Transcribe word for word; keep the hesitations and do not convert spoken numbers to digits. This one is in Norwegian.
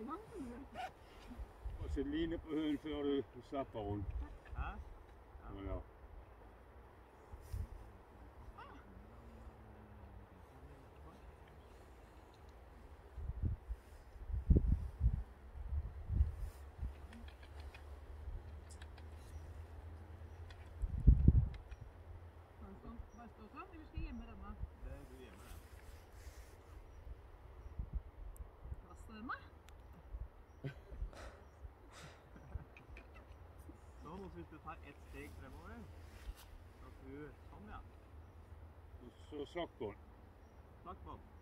Og så line på hunden før du slapper hun. Hæ? Ja. Bare stå sånn, eller skal jeg gjemme denne? Det er du hjemme, ja. Plass til denne? Sånn, og hvis du tar ett steg fremover, så du, sånn ja. Så slakk hun. Takk, Bob.